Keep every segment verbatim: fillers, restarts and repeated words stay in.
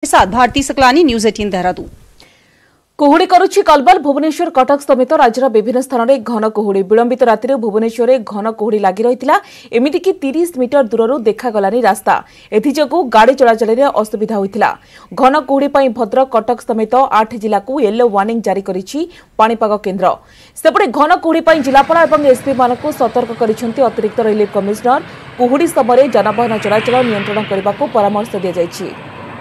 साथ भारती सकलानी, न्यूज अठारह देहरादून। कुहुड़ी करुछि कलबल। भुवनेश्वर कटक समेत राज्यर विभिन्न स्थान में घन कुहुड़ी। विलंबित राति भुवनेश्वर में घन कुहुड़ी लगी रही एमतीक तीस मीटर दूर देखागलानी रास्ता। एथिजोगु गाड़ी चलाचल में असुविधा होता। घन कुहुड़ी पर भद्रक कटक समेत आठ जिला को येलो वार्निंग जारी करिछि पाणीपाग केन्द्र। सेपटे घन कुहुड़ी पर जिलापाल और एसपी मान सतर्क करिसेंति अतिरिक्त रिलीफ कमिशनर। कुहुड़ी समय जानवाहन चलाचल नियंत्रण करने को परामर्श दी जाइछि।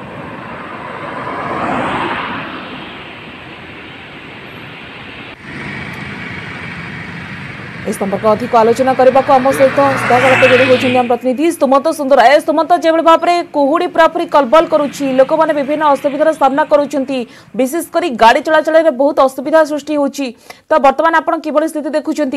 इस संपर्क अधिक आलोचना करने को आम सहित सीधासख जोड़ी होती प्रतिनिधि सुमंत सुंदर। ए सुमंत जो भाव में कुहुड़ी पूरापूरी कलबल करुच्ची, लोक मैंने विभिन्न असुविधार सामना करुँच, विशेषकर गाड़ी चलाचल में बहुत असुविधा सृष्टि होची। तो बर्तमान आप किभली स्थिति देखुंत?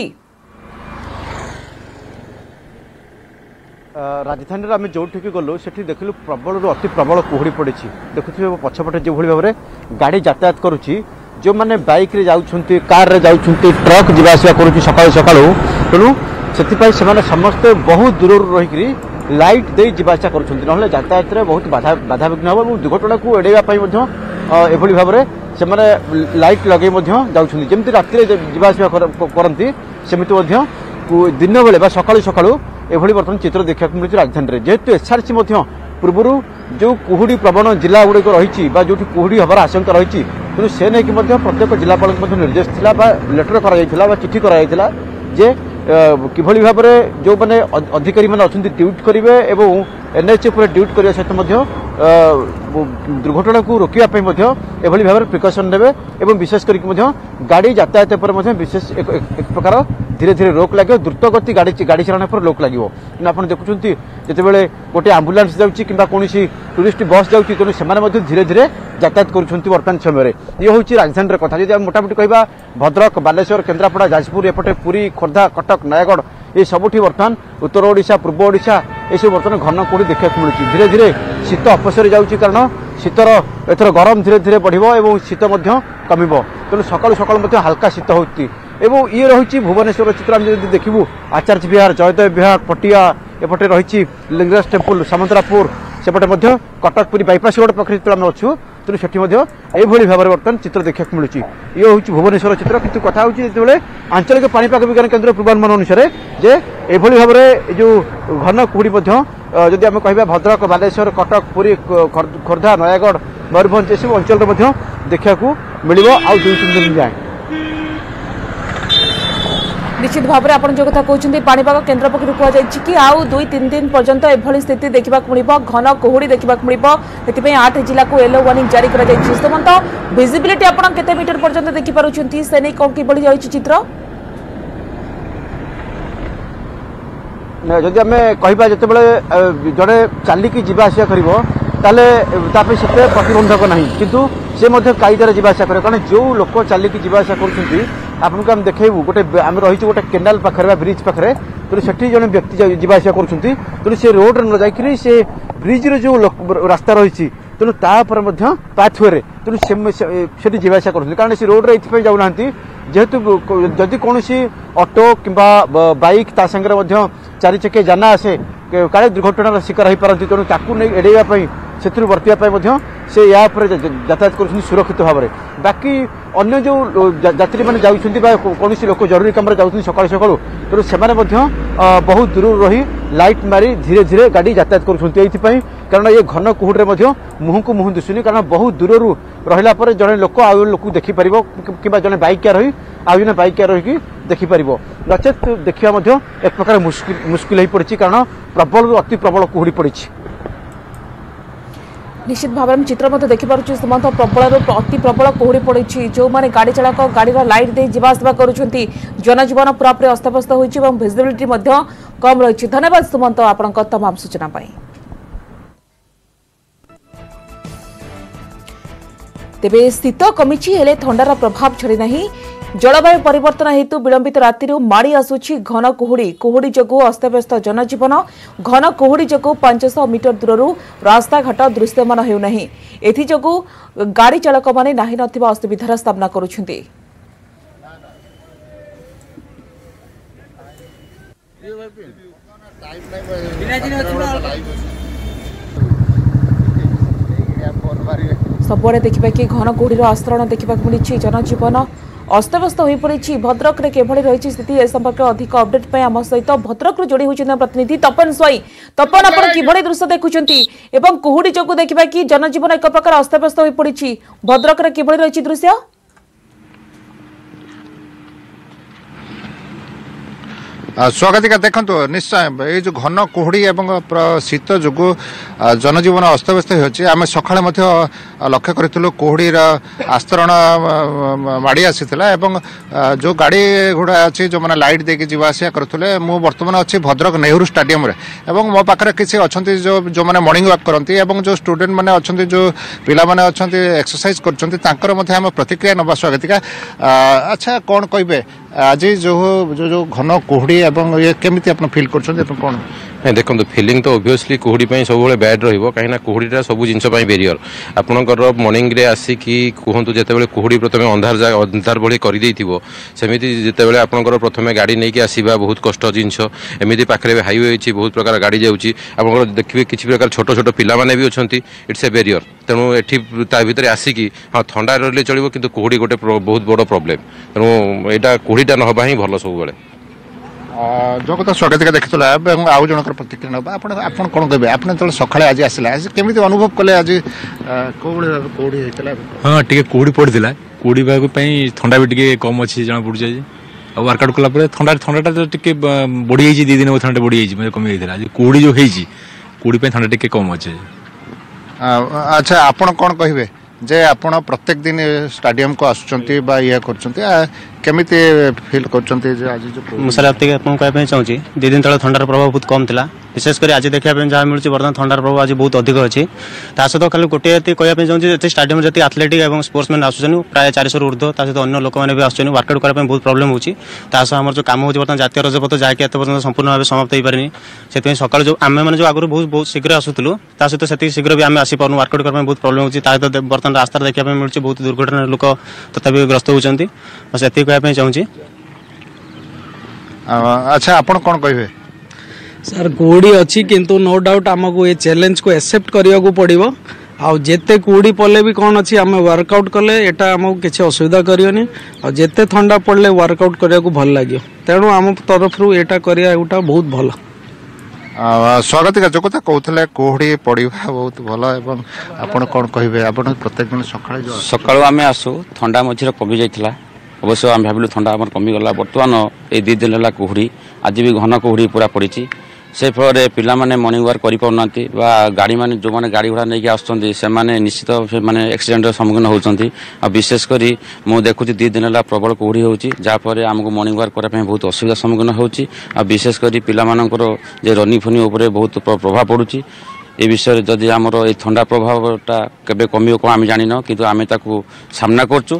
राजधानी आम जो गलु से देखलु प्रबल अति प्रबल कुहुड़ी पड़ी। देखुए पछपटे जो भाव में गाड़ी यातायात करुच्ची, जो मैंने बाइक रे जाउछंती, कार रे जाउछंती, ट्रक जीवाआसिया करुच्ची सकाळु सकाळु, तेणु से समस्ते बहुत दूर रही लाइट दे जीवाआसिया करुछंती, नहले यातायात रे बहुत बाधा बाधा विघ्न हो। दुर्घटना को एड़ेवा एभली भाव में से लाइट लगे जाउछंती, जेमती राति रे जीवाआसिया करंती सेमिति दिन बेले सकाळु सकाळु एभली बर्तमान चित्र देखा मिलूँ राजधानी में। जेहेतु एसआरसी पूर्व जो कुहुड़ी प्रवण जिला गुड़िक रही जो कुहुड़ी हबार आशंका रही, तेणु से नहीं कि प्रत्येक जिलापाल निर्देश था लेटर कर चिठी कराइला जे किभली भाव में जो मैंने अधिकारी मैंने अच्छा ड्यूटी करेंगे और एनएच पर ड्यूटी करने सहित दुर्घटना को रोकने एभली भाव में प्रिकसन ने और विशेषकर गाड़ी यातायात पर विशेष एक, एक, एक प्रकार धीरे धीरे रोक लगे। द्रुत गति गाड़ी गाड़ी चलाने पर रोक लगे। आप देखुं जिते गोटे आंबुलांस जाऊँगी कि कौन टूरिस्ट बस जाऊँगी, तेणु से धीरे धीरे यातायात कर बर्तमान समय ये हूँ राजधानी कथा। जी मोटामोटी कह भद्रक, बालेश्वर, केन्द्रापड़ा, जाजपुर, एपटे पुरी, खोर्धा, कटक, नयागढ़ ये सबुठी बर्तमान उत्तर ओडिशा, पूर्व ओडिशा ये सब बर्तमान घन कुहुड़ी देखा मिलूँ। धीरे धीरे शीत अपसरी जाऊँगी, कारण शीतर एथर गरम धीरे धीरे बढ़ और शीत कम, तेणु सकाळु सकाळु हल्का शीत होती। एवं ये रही भुवनेश्वर चित्र आम जब देखू आचार्य विहार, जयदेव विहार, पटिया एपटे रही लिंगराज टेम्पल, सामंतरापुर सेपटे कटक पुरी बाईपास रोड पाखे आम अच्छू, तेणु से भाव में बर्तमान चित्र देखा मिलूँ। ये हूँ भुवनेश्वर चित्र। किंतु कथा हूँ जो आंचलिक पाणीपाग विज्ञान केन्द्र पूर्वानुमान अनुसार जे एभली भाव में जो घन कुहुड़ी जदि आम कह भद्रक, बालेश्वर, कटक, पुरी, खोर्धा, नयागढ़, मयूरभंज ये सब अंचल देखा मिल आउ दुई तीन दिन जाए। निश्चित भाव में आपन जो कथा कहते पाणीपाग केन्द्र पक्षर कहुई कि आउ दुई तीन दिन पर्यंत एभली स्थिति देखा मिल, घन कुहुड़ी देखा मिल। आठ जिला को येलो वार्निंग जारी कर सुमंत विजिबिलिटी आप केते मीटर पर्यंत देखिपुं से नहीं कौन कि जाइए चित्र? जदि आम कह जो जड़े चलिकी जावासिया कर से प्रतिबंधक ना, किंतु से कायदार जावासिया करे, कारण जो लोक चलिकी जावासिया कर आपको आम देखू गोटे आम रही गोटे केनाल पाखे ब्रिज पाखे, तेणु से जड़े व्यक्ति जावासिया कर, तेणु से रोड न जाकि से ब्रिज जो रास्ता रही, तेणु तापर पाथवे तेणु से जावासिया कर, कारण से रोड ये जाऊना जेहेतु जदि कौन ऑटो कि बाइक ता सागर चारि चकिया जाना आसे काले दुर्घटनार शिकार हो पारती, तेणु ताकू नहीं एड़ाई से बर्तिया से या यातायात कर सुरक्षित भाव में। बाकी अन्य जो यात्री मैंने जाऊँगी कौन लोक जरूरी कम जाऊँ सका सका, तेणु से बहुत दूर रही लाइट मारी धीरे धीरे गाड़ी यातायात कर, कारण ये घन कुहुड़ी मुह को मुह दिशुनि, कारण बहुत दूर रहा जड़े लोक आउ लोक देखिपर कि जड़े बाइकिया रही आउ जड़े बाइकिया रही देखिपर, नचेत देखा एक प्रकार मुश्किल मुश्किल हो पड़ी, कारण प्रबल अति प्रबल कुहुड़ी पड़ी। निश्चित भाव में चित्र देखिपुर सुमंत प्रबल अति प्रबल कुहुड़ी पड़ी। जो मैंने गाड़ी चालक गाड़ी लाइट दे जावासवा कर जनजीवन पूरापूरी अस्तव्यस्त होती, विजिबिलिटी कम रही। धन्यवाद सुमंत आपण तमाम सूचना। तेबे शीत कमी हेले थंडार प्रभाव छड़ी नहीं। जलवायु परिवर्तन हेतु विलंबित राति माड़ी आसुछि घन कुहुड़ी। कुहुड़ी जोगु अस्तव्यस्त जनजीवन। घन कुहुड़ी जोगु पांच सौ मीटर दूरରୁ रास्ताघाट दृश्यमान हेउनाही। एथि जोगु गाड़ी चालक माने नाही नथिबा असुविधार सामना करुछन्ति। बिना सबुआड़े देखा कि घन कुहुड़ीर आस्तरण देखा मिली जनजीवन अस्तव्यस्त हो पड़ी। भद्रक में किभली रही स्थिति ए संपर्क में अधिक अपडेट आम सहित भद्रक जोड़ी होती प्रतिनिधि तपन स्वाई। तपन आप किभली दृश्य देखुं कुहुड़ी जो देखा कि जनजीवन एक प्रकार अस्तव्यस्त हो पड़ी। भद्रक में किभली रही दृश्य स्वागतिका देखु निश्चय ये जो घन कुहुड़ी एवं शीत जो जनजीवन अस्तव्यस्त होती आम सका लक्ष्य करूँ कुहुड़ीर आस्तरण माड़ी आसी जो गाड़ी घोड़ा अच्छी जो मैंने लाइट देकी जीवा आसा करुले मुझे बर्तमान अच्छी भद्रक नेहरू स्टाडियम एवं मो पाखे किसी अच्छा जो जो मैंने मॉर्निंग वॉक करती जो स्टूडेंट मैंने अच्छा जो पिला माने अच्छा एक्सरसाइज कर प्रतिक्रिया नवा स्वागतिका। अच्छा कौन कहे आज जो जो जो घन कुहुड़ी एवं ये केमिति आपन फील करछन कौन नहीं देखो फिलिंग तो ओबियसली कुहुड़ी सब बैड रही कुहुड़ीटा सब जिनस बेरियर आपंकर मॉर्निंग रे आसिकी कहतु जिते कुहुड़ी प्रथम अंधार अंधार भली करदे सेमती जिते आपंकर प्रथम गाड़ी नहीं आसवा बहुत कष्ट जिनस एमती पाखे हाईवे अच्छी बहुत प्रकार गाड़ी जाऊँगी आप देखिए किसी प्रकार छोट छोट पिलाने भी अच्छा इट्स ए बेरियर तेणु एटी भितर आसिकी हाँ ठंडा रही चलो कि कुहुड़ी गोटे बहुत बड़ प्रोब्लेम तेणु यहाँ कुहुड़ीटा नवा ही भल सब जो कथा स्वागतिका देखुला आउ जनकर प्रतिक्रिया ना आप कौन कहे आप जो सकाଳେ आज आसला केमी अनुभव कले आज कौड़ी हाँ टे कुहुड़ी पड़ा कुहुड़ी थंडा भी टे कम अच्छी जना पड़ी वर्कआउट कला थंडा थंडाटा तो टे बढ़ी जाइए दी दिन थंडा बढ़ी जाइए कमी जाता कुहुड़ी जो होती कुहुड़ी थंडा टे कम अच्छे। अच्छा आपन कौन कहे जे आपण प्रत्येक दिन स्टाडियम को आसुचंती बा या करचंती केमिति फील करचंती जे आज जो सर आप आपन कहबे चाहूची दि दिन तळे ठंडार प्रभाव बहुत कम थिला विशेष कर आज देखा जहाँ मिलूँ बर्तमान ठंडार प्रभाव आज बहुत अधिक अच्छी ता सहित खाली गोटे कहना चाहूँगी स्टाडियम जति एथलेटिक और स्पोर्ट्समैन आसुन प्राय चार सौ ऊर्ध्व ता सहित अन्य लोक मैंने भी आसुन वर्कआउट करने बहुत प्रोब्लेम होची आम जो कम हो बर्तमान जातीय रजपथ जहाँकि एत पर्यटन संपूर्ण भाव समाप्त हो पारे से सकाल जो आम मैंने जो आगुरी बहुत बहुत शीघ्र आसूलू ता सहित से शीघ्र भी आम आसीपार वर्कआउट करने बहुत प्रोब्लेम होची ता सहित बर्तमान रास्ता देखा मिलूँ बहुत दुर्घटना लोक तथापि ग्रस्त होती से कहना चाहूँगी। अच्छा आपन कौन कहे सर कुहुड़ी अच्छी किंतु नो डाउट आमको ये चैलेंज को एक्सेप्ट करने को पड़ो आउ जिते कुहुड़ी पड़े भी कौन अच्छी आम वर्कआउट कले एटा आमको किसी असुविधा करनी और जिते ठंडा पड़े वर्कआउट करने को भल लगे तेणु आम तरफ यहाँ करा बहुत भल। स्वागतिका जो कथा कहते कुहुड़ी पड़ा बहुत भल एवं आपन कौन कहे आप प्रत्येक दिन सका सका आम आसू ठंडा मझे कमी जाइला अवश्य आम भाविलु ठंडा आम कमीगला बर्तमान ये दी दिन है कुहुड़ी आज भी घन कुहुड़ी पूरा पड़ी से फल पिलाने मॉर्निंग वॉक करना गाड़ी मैंने जो मैंने गाड़ी घोड़ा नहीं आसुँच से निश्चित मैंने एक्सीडेंट सम्मुखीन होती विशेषकर मुझे देखुची दी दिन है प्रबल कुहुड़ी हो जहाँफल आमको मॉर्निंग वॉक करने बहुत असुविधा सम्मुखीन होती विशेषकर पिलामानंकर जे रनिंग फनिंग उपर बहुत प्रभाव पड़ुची ए विषय जदि आमर ये ठंडा प्रभावटा केबे कमी कौन आम जान कि आम सामना करचु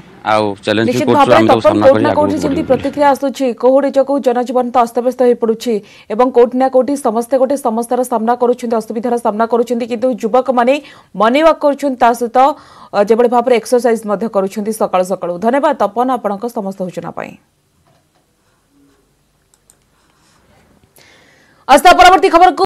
प्रतिक्रिया आसूची कुहुड़ी जो जनजीवन तो अस्तव्यस्त हो पड़ुछि एवं कोठी ना कोठी समस्ते गोटे समस्यार सामना करुछन्ति असुविधार सामना करुछन्ति किंतु युवक माने मॉर्निंग वॉक करुछन्ति ता सहित जेबळे भाबरे एक्सरसाइज मध्य करुछन्ति सकाळ सकाळ। धन्यवाद तपन आपनक समस्त सूचना पई। आस्था परवर्ती खबर को